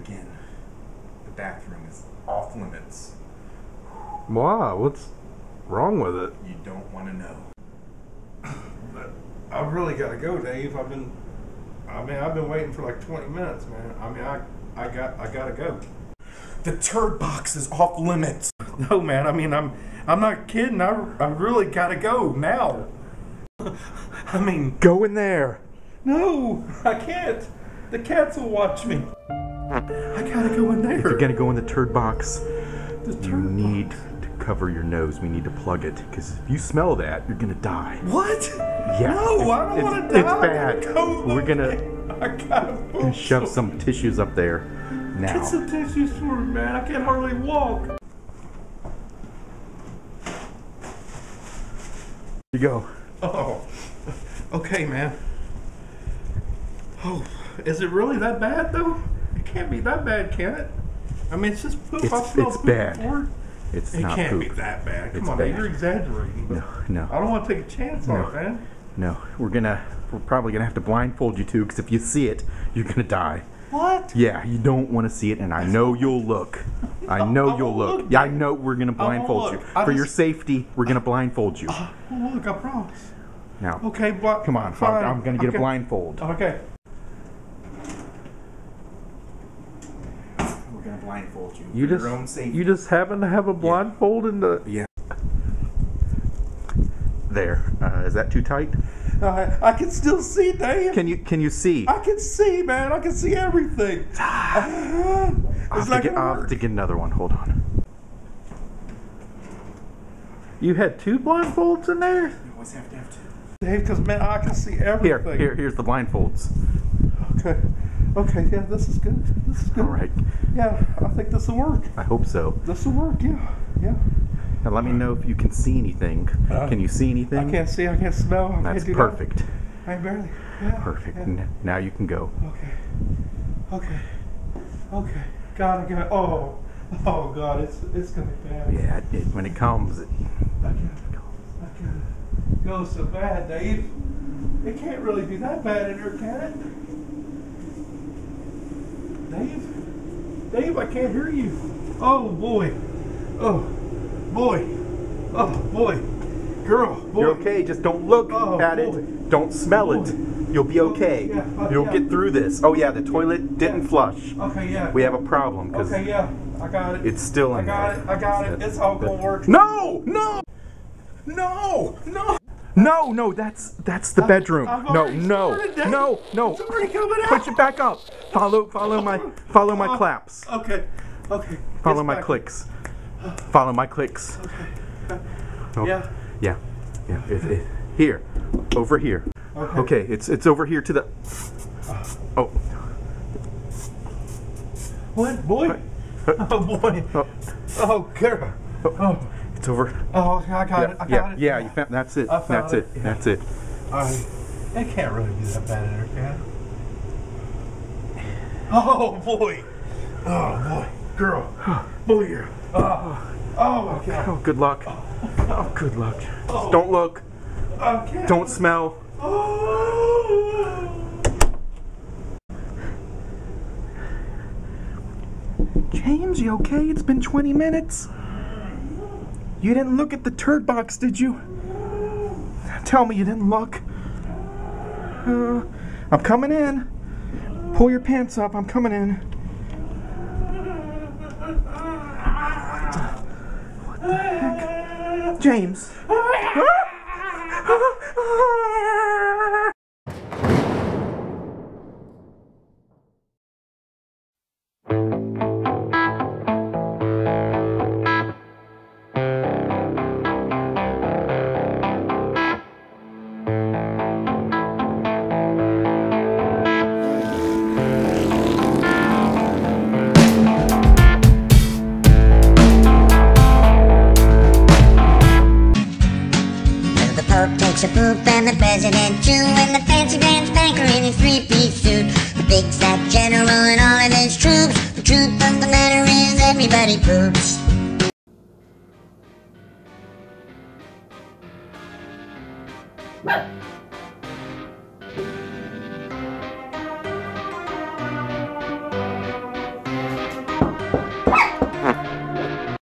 again. The bathroom is off limits. Wow, what's wrong with it? You don't want to know. But I really gotta go, Dave. I've been waiting for like 20 minutes, man. I gotta go. The Turd Box is off limits. No, man. I'm not kidding. I really gotta go now. Go in there. No, I can't. The cats will watch me. I gotta go in there. If you're gonna go in the Turd Box, The you Turd need Box. to cover your nose. We need to plug it, because if you smell that, you're gonna die. What? Yeah. No, I don't want to die. It's bad. I gotta Shove some tissues up there now. Get some tissues for me, man. I can hardly walk. You go. Oh, okay, man. Oh, is it really that bad, though? It can't be that bad, can it? I mean, it's just poop. I've smelled It's poop bad. before. It's It not can't poop. be that bad. Come It's on, bad. man. You're exaggerating. No. I don't want to take a chance on it, man. No. We're probably gonna have to blindfold you too, because if you see it, you're gonna die. What? Yeah, you don't want to see it, and I know you'll look. I know you'll look. Yeah, I know we're gonna blindfold you. For your safety, we're gonna blindfold you. Well, look, I promise. Now, Okay, but come on, fine. I'm gonna get a blindfold. Okay. We're gonna blindfold you. You for your own safety. You just happen to have a blindfold in the. Yeah. There. Is that too tight? I can still see, Dave. Can you see? I can see, man. I can see everything. I'll have to get another one. Hold on. You had two blindfolds in there? You always have to have two. Dave, because, man, I can see everything. Here's the blindfolds. Okay, yeah, this is good. This is good. All right. Yeah, I think this will work. I hope so. This will work, yeah. Now let me know if you can see anything. Can you see anything? I can't see, I can't smell. I That's can't do perfect. that. I barely. Yeah. Perfect. Yeah. Now you can go. Okay. God, I got. Oh God, it's gonna be bad. Yeah, when it comes, I can't go so bad, Dave. It can't really be that bad in here, can it? Dave, I can't hear you. Oh boy. Girl, boy. You're okay. Just don't look at it. Don't smell it. You'll be okay. You'll get through this. Oh yeah, the toilet didn't flush. Okay, yeah. We have a problem because Okay, yeah. I got it. it's still in there. I got it. It's all gonna work. No, that's the bedroom. I've No. already started that. It's already coming out. Push it back up. Follow my claps. Okay. Follow It's my back. clicks. Follow my clicks. Oh, Yeah. Yeah. Here. Over here. Okay, it's over here to the. Oh. What, boy? Oh boy. Oh girl. Oh. It's over. Oh, I got it. I got it. Yeah, you found. That's it. I found That's it. it. That's it. It can't really be that bad in there, can it? Oh boy. Girl. Boy, here. Oh, okay. Oh, good luck. Oh, good luck. Just don't look. Okay. Don't smell. Oh. James, you okay? It's been 20 minutes. You didn't look at the Turd Box, did you? Tell me you didn't look. I'm coming in. Pull your pants up. I'm coming in. What the heck? James. Takes a poop and the president too, and the fancy pants banker in his three-piece suit, the big fat general and all of his troops. The truth of the matter is everybody poops.